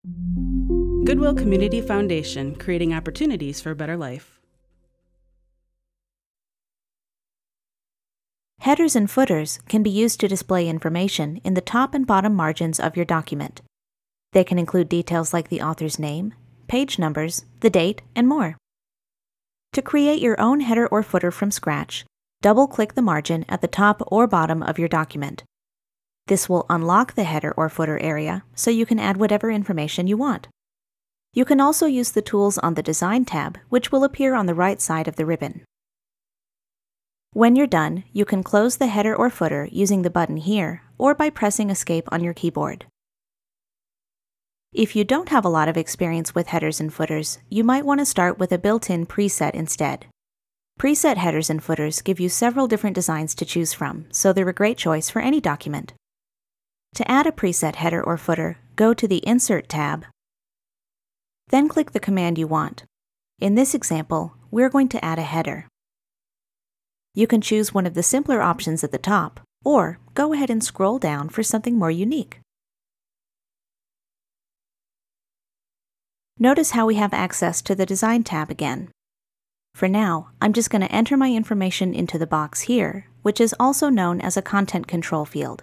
Goodwill Community Foundation, creating opportunities for a better life. Headers and footers can be used to display information in the top and bottom margins of your document. They can include details like the author's name, page numbers, the date, and more. To create your own header or footer from scratch, double-click the margin at the top or bottom of your document. This will unlock the header or footer area so you can add whatever information you want. You can also use the tools on the Design tab, which will appear on the right side of the ribbon. When you're done, you can close the header or footer using the button here or by pressing Escape on your keyboard. If you don't have a lot of experience with headers and footers, you might want to start with a built-in preset instead. Preset headers and footers give you several different designs to choose from, so they're a great choice for any document. To add a preset header or footer, go to the Insert tab, then click the command you want. In this example, we're going to add a header. You can choose one of the simpler options at the top, or go ahead and scroll down for something more unique. Notice how we have access to the Design tab again. For now, I'm just going to enter my information into the box here, which is also known as a content control field.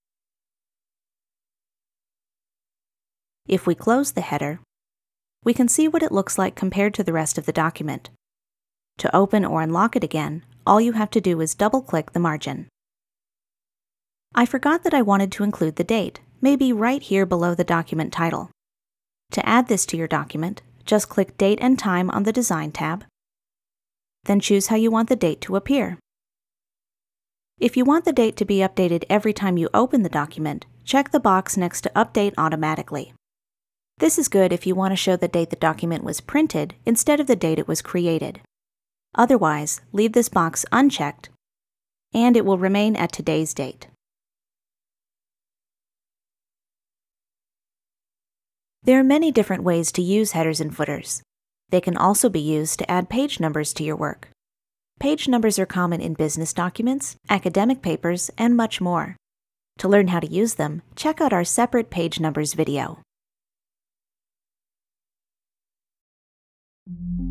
If we close the header, we can see what it looks like compared to the rest of the document. To open or unlock it again, all you have to do is double-click the margin. I forgot that I wanted to include the date, maybe right here below the document title. To add this to your document, just click Date and Time on the Design tab, then choose how you want the date to appear. If you want the date to be updated every time you open the document, check the box next to Update Automatically. This is good if you want to show the date the document was printed instead of the date it was created. Otherwise, leave this box unchecked, and it will remain at today's date. There are many different ways to use headers and footers. They can also be used to add page numbers to your work. Page numbers are common in business documents, academic papers, and much more. To learn how to use them, check out our separate page numbers video.